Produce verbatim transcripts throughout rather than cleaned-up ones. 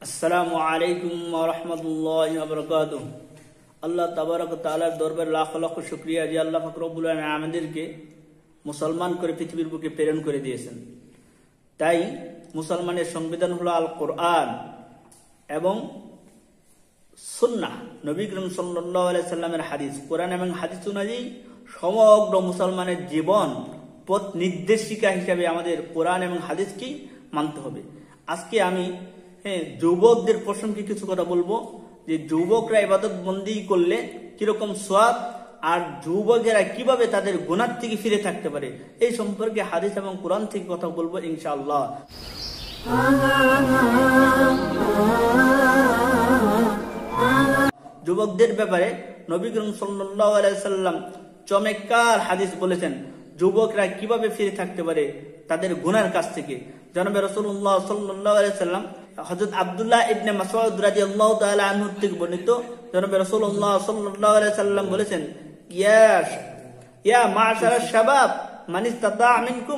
আসসালামু আলাইকুম ওয়া রাহমাতুল্লাহি ওয়া বারাকাতুহু। আল্লাহ তাবারক ওয়া তাআলার দরবারে লাখ লাখ শুকরিয়া যে আল্লাহ পাক রব্বুল আলামিন আমাদেরকে মুসলমান করে পৃথিবীর বুকে প্রেরণ করে দিয়েছেন। তাই মুসলমানের সংবিধান হলো আল কোরআন এবং সুন্নাহ, নবী করিম সাল্লাল্লাহু আলাইহি সাল্লামের হাদিস। কোরআন এবং হাদিস অনুযায়ী সমগ্র মুসলমানের জীবন পথ নির্দেশিকা হিসাবে আমাদের কোরআন এবং হাদিসকেই মানতে হবে। আজকে আমি হ্যাঁ যুবকদের প্রসঙ্গে কিছু কথা বলবো, যে যুবকরা ইবাদত বন্দি করলে কিরকম সওয়াব আর যুবকেরা কিভাবে তাদের গুনাহ থেকে ফিরে থাকতে পারে, এই সম্পর্কে হাদিস এবং কোরআন থেকে কথা বলবো ইনশাআল্লাহ। যুবকদের ব্যাপারে নবী করিম সাল্লাল্লাহু আলাইহি সাল্লাম চমৎকার হাদিস বলেছেন, যুবকরা কিভাবে ফিরে থাকতে পারে তাদের গুনার কাছ থেকে। জনাবে রাসূলুল্লাহ সাল্লাল্লাহু আলাইহি সাল্লাম হযরত আব্দুল্লাহ ইবনে মাসউদ রাদিয়াল্লাহু তাআলা আনহু থেকে বর্ণিত, জনাবে রাসূলুল্লাহ সাল্লাল্লাহু আলাইহি সাল্লাম বলেছেন, ইয়া ইয়া মা'শারাশ শাবাব মান ইসতাতা' মিনকুম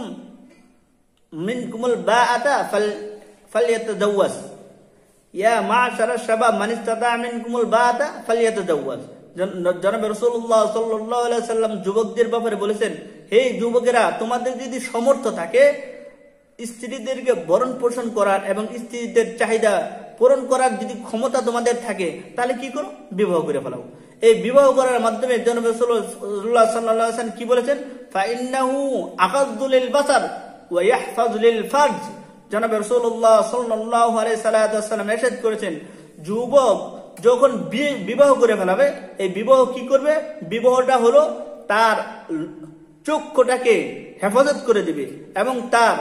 মিনকুমুল বাআতা ফাল ফালইয়াতাজাওয়াজ। ইয়া মা'শারাশ শাবাব মান ইসতাতা' মিনকুমুল বাআতা ফালইয়াতাজাওয়াজ। জনাবে রাসূলুল্লাহ সাল্লাল্লাহু আলাইহি সাল্লাম যুবকদের ব্যাপারে বলেছেন, হে যুবকেরা, তোমাদের যদি সামর্থ্য থাকে স্ত্রীদেরকে ভরণ পোষণ করার এবং স্ত্রীদের চাহিদা পূরণ করার যদি ক্ষমতা তোমাদের থাকে, তাহলে কি করো, বিবাহ করে ফেলাও। এই বিবাহ করার মাধ্যমে জনাবে রাসূলুল্লাহ সাল্লাল্লাহু আলাইহি সাল্লাম কি বলেছেন, ফাইন্নাহু আকাযযু লিল বাসার ওয়া ইয়াহফাযু লিল ফারজ। জনাবে রাসূলুল্লাহ সাল্লাল্লাহু আলাইহি সাল্লাম ইরশাদ করেছেন, যুবক যখন বিবাহ করে ফেলাবে, এই বিবাহ কি করবে, বিবাহটা হলো তার চক্ষুটাকে হেফাজত করে দিবে এবং তার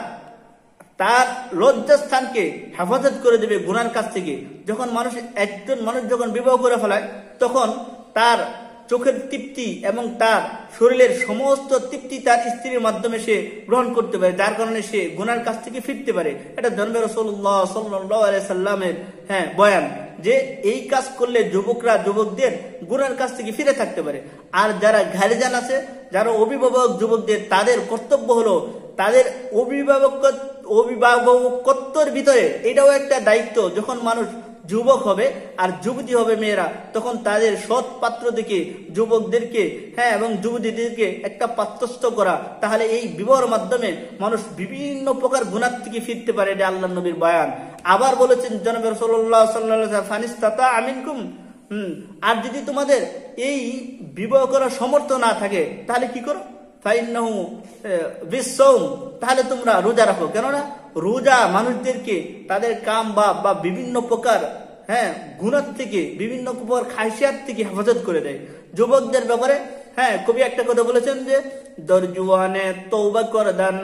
তার লজ্জাস্থানকে হেফাজত করে দেবে গুনার কাছ থেকে। যখন মানুষ একজন মানুষ যখন বিবাহ করে ফেলায়, তখন তার চোখের তৃপ্তি এবং তার শরীরের সমস্ত তৃপ্তি তার স্ত্রীর মাধ্যমে সে গ্রহণ করতে পারে, যার কারণে সে গুনার কাছ থেকে ফিরতে পারে। এটা জনাবে রাসূলুল্লাহ সাল্লাল্লাহু আলাইহি সাল্লামের হ্যাঁ বয়ান, যে এই কাজ করলে যুবকরা যুবকদের গুনার কাছ থেকে ফিরে থাকতে পারে। আর যারা গার্জিয়ান আছে, যারা অভিভাবক যুবকদের, তাদের কর্তব্য হলো তাদের অভিভাবক অভিভাবকত্বের ভিতরে এটাও একটা দায়িত্ব। যখন মানুষ যুবক হবে আর যুবতী হবে মেয়েরা, তখন তাদের সৎ পাত্র থেকে যুবকদেরকে হ্যাঁ এবং যুবতীদেরকে একটা পাত্রস্থ করা, তাহলে এই বিবাহের মাধ্যমে মানুষ বিভিন্ন প্রকার গুনাহ থেকে ফিরতে পারে। এটা আল্লাহর নবীর বয়ান। আবার বলেছেন জনাবে রাসূলুল্লাহ সাল্লাল্লাহু আলাইহি ওয়াসাল্লাম, ফানিস্তাতা মিনকুম, হুম আর যদি তোমাদের এই বিবাহ করার সামর্থ্য না থাকে, তাহলে কি করো, ফাইন্নাহু বিসসাওম, তাহলে তোমরা রোজা রাখো। কেননা রোজা মানুষদেরকে তাদের কাম বা বিভিন্ন প্রকার হ্যাঁ গুনাহ থেকে, বিভিন্ন প্রকার খায়সিয়াত থেকে হেফাজত করে দেয়। যুবকদের ব্যাপারে হ্যাঁ কবি একটা কথা বলেছেন, যে দরজুয়ানে তওবা করদান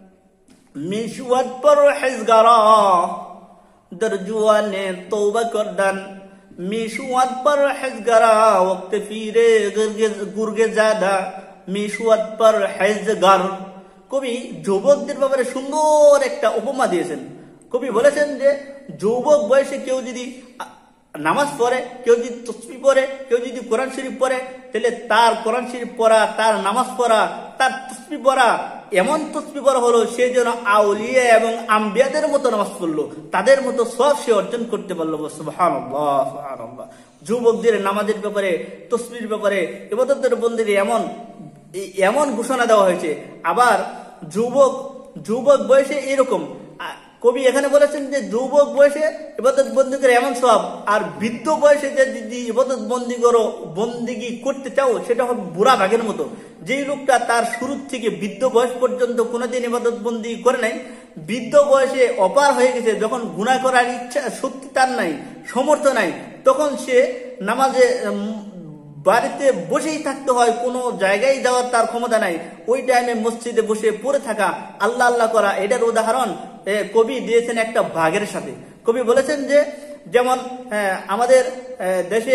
মিশওয়াত পরহেজগারা, দরজুয়ানে তওবা করদান মিশওয়াত পরহেজগারা, ওয়াক্ত ফিরে গুরগে জাদা মিশওয়াত পরহেজগার। কবি যুবকদের ব্যাপারে সুন্দর একটা উপমা দিয়েছেন। কবি বলেছেন যে যুবক বয়সে কেউ যদি নামাজ পড়ে, কেউ যদি তাসবিহ পড়ে, কেউ যদি কোরআন শরীফ পড়ে, তাহলে তার কোরআন শরীফ পড়া, তার নামাজ পড়া, তার তাসবিহ পড়া এমন তাসবিহ পড়া হলো সে যেন আউলিয়া এবং আম্বিয়াদের মতো নামাজ পড়লো, তাদের মতো সব সে অর্জন করতে পারলো। সুবহানাল্লাহ সুবহানাল্লাহ। যুবকদের নামাজের ব্যাপারে, তাসবিহের ব্যাপারে, ইবাদতের বন্দেগীর এমন এমন ঘোষণা দেওয়া হয়েছে। আবার যুবক যুবক বয়সে এরকম, কবি এখানে বলেছেন যে যুবক বয়সে ইবাদত বন্দিগির এমন সওয়াব, আর বৃদ্ধ বয়সে যে যদি ইবাদত বন্দি করো, বন্দিগি করতে চাও, সেটা হবে বুড়া বাঘের মতো। যেই লোকটা তার শুরু থেকে বৃদ্ধ বয়স পর্যন্ত কোনোদিন ইবাদত বন্দি করে নাই, বৃদ্ধ বয়সে অপার হয়ে গেছে, যখন গুনাহ করার ইচ্ছা শক্তি তার নাই, সামর্থ্য নাই, তখন সে নামাজে বাড়িতে বসেই থাকতে হয়, কোনো জায়গায় যাওয়ার তার ক্ষমতা নাই, ওই টাইমে মসজিদে বসে পড়ে থাকা, আল্লাহ আল্লাহ করা। এটার উদাহরণ কবি দিয়েছেন একটা বাঘের সাথে। কবি বলেছেন যে যেমন আমাদের দেশে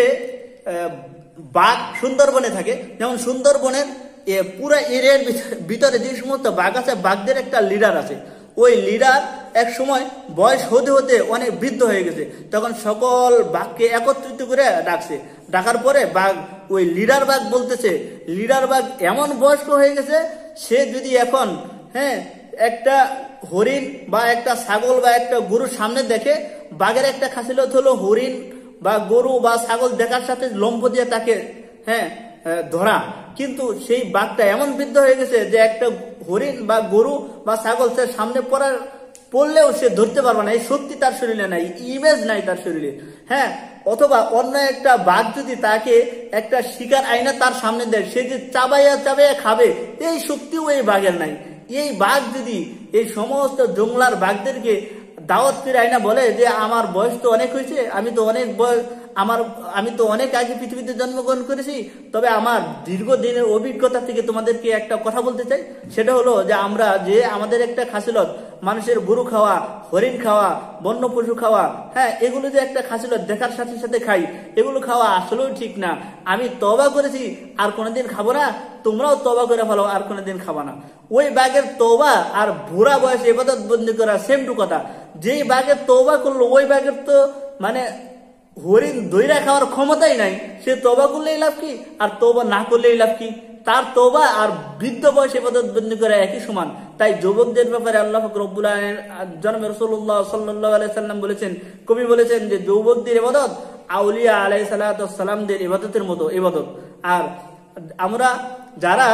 বাঘ সুন্দরবনে থাকে, যেমন সুন্দরবনের পুরা এরিয়ার ভিতরে যে সমস্ত বাঘ আছে, বাঘদের একটা লিডার আছে। ওই লিডার এক সময় বয়স হতে হতে অনেক বৃদ্ধ হয়ে গেছে, তখন সকল বাঘকে একত্রিত করে ডাকছে। ডাকার পরে বাঘ, ওই লিডার বাঘ বলতেছে, লিডার বাঘ এমন বয়স্ক হয়ে গেছে, সে যদি এখন হ্যাঁ একটা হরিণ বা একটা ছাগল বা একটা গরুর সামনে দেখে, বাঘের একটা খাসিলত হলো হরিণ বা গরু বা ছাগল দেখার সাথে লম্ব দিয়ে তাকে হ্যাঁ ধরা, কিন্তু সেই বাঘটা এমন বৃদ্ধ হয়ে গেছে যে একটা হরিণ বা গরু বা ছাগল সে সামনে পড়ার পড়লেও সে ধরতে পারবে না, এই শক্তি তার শরীরে নাই, ইমেজ নাই তার শরীরে। হ্যাঁ, অথবা অন্য একটা বাঘ যদি তাকে একটা শিকার আইনা তার সামনে দেয়, সে যে চাবাইয়া চাবাইয়া খাবে, এই শক্তিও এই বাঘের নাই। এই বাঘ যদি এই সমস্ত জঙ্গলার বাঘদেরকে দাওয়াত করে আইনা বলে যে আমার বয়স তো অনেক হয়েছে, আমি তো অনেক বয়স আমার আমি তো অনেক আগে পৃথিবীতে জন্মগ্রহণ করেছি, তবে আমার দীর্ঘদিনের অভিজ্ঞতা থেকে তোমাদেরকে একটা কথা বলতে চাই, সেটা হলো যে আমরা যে আমাদের একটা খাসিলত মানুষের গরু খাওয়া, হরিণ খাওয়া, বন্য পশু খাওয়া, হ্যাঁ এগুলো যে একটা খাসিলত দেখার সাথে সাথে খাই, এগুলো খাওয়া আসলেও ঠিক না। আমি তওবা করেছি আর কোনোদিন খাবো না, তোমরাও তওবা করে ফেলো আর কোনোদিন খাবা না। ওই বাঘের তওবা আর বুড়া বয়সে ইবাদত বন্দি করা সেম টু কথা। যেই বাঘের তওবা করলো ওই বাঘের তো মানে হরিণ দইরা খাওয়ার ক্ষমতাই নাই, সে তওবা করলেই লাভ কি আর তওবা না করলেই লাভ কি? তার তওবা আর বৃদ্ধ বয়সে ইবাদত বন্দি করা একই সমান। তাই যুবকদের ব্যাপারে আল্লাহ পাক রব্বুল আলামিন জনাবে রাসূলুল্লাহ সাল্লাল্লাহু আলাইহি সাল্লাম বলেছেন, কবি বলেছেন যে যুবকদের ইবাদত আউলিয়া আলাইহিস সালাতু ওয়াস সালামদের ইবাদতের মতো ইবাদত। আর আমরা যারা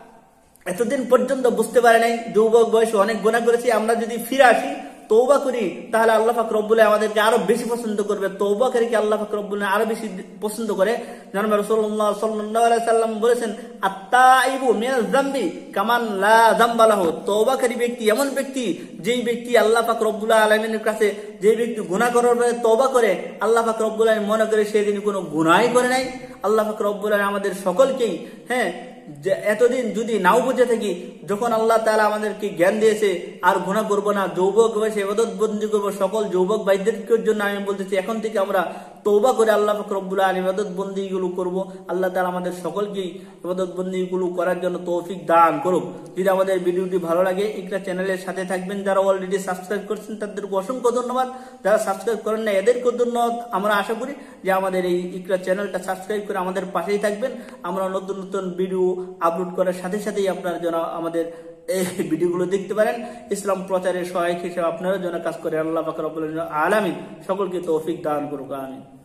এতদিন পর্যন্ত বুঝতে পারে নাই, যুবক বয়সে অনেক গুনাহ করেছি, আমরা যদি ফিরে আসি তওবা করি তাহলে আল্লাহ পাক রব্বুল আলামিন আমাদেরকে আরো বেশি পছন্দ করবে। তওবাকারীকে আল্লাহ পাক রব্বুল আলামিন আরো বেশি পছন্দ করে। জনাবে রাসূলুল্লাহ সাল্লাল্লাহু আলাইহি সাল্লাম বলেছেন, আত-তাইবু মিনাজ যামবি কামান লা যামবা লাহু। তওবাকারী ব্যক্তি এমন ব্যক্তি যেই ব্যক্তি আল্লাহ পাক রব্বুল আলামিনের কাছে, যেই ব্যক্তি গুনাহ করার পরে তওবা করে, আল্লাহ পাক রব্বুল আলামিন মনে করে সে দিন কোনো গুনাহই করে নাই। আল্লাহ পাক রব্বুল আলামিন আমাদের সকলকেই হ্যাঁ এতদিন যদি নাও বুঝে থাকি, যখন আল্লাহ তাআলা আমাদেরকে জ্ঞান দিয়েছে আর গুনাহ করব না, যুবক বয়সে ইবাদত বন্দি করব, সকল যুবক ভাইদেরকে জন্য আমি বলতেছি এখন থেকে আমরা তওবা করে আল্লাহ পাক রব্বুল আলামিন ইবাদত বন্দিগুলো করব। আল্লাহ তাআলা আমাদের সকলকেই ইবাদত বন্দিগুলো করার জন্য তৌফিক দান করুক। যদি আমাদের ভিডিওটি ভালো লাগে ইকরা চ্যানেলের সাথে থাকবেন। যারা অলরেডি সাবস্ক্রাইব করছেন তাদেরকে অসংখ্য ধন্যবাদ, যারা সাবস্ক্রাইব করেন না এদেরকে ধন্যবাদ। আমরা আশা করি যে আমাদের এই ইকরা চ্যানেলটা সাবস্ক্রাইব করে আমাদের পাশেই থাকবেন। আমরা নতুন নতুন ভিডিও আপলোড করার সাথে সাথেই আপনারা যেন আমাদের এই ভিডিওগুলো দেখতে পারেন। ইসলাম প্রচারের সহায়ক হিসেবে আপনারা যেন কাজ করে। আল্লাহ পাক রব্বুল আলামিন সকলকে তৌফিক দান করুক, আমিন।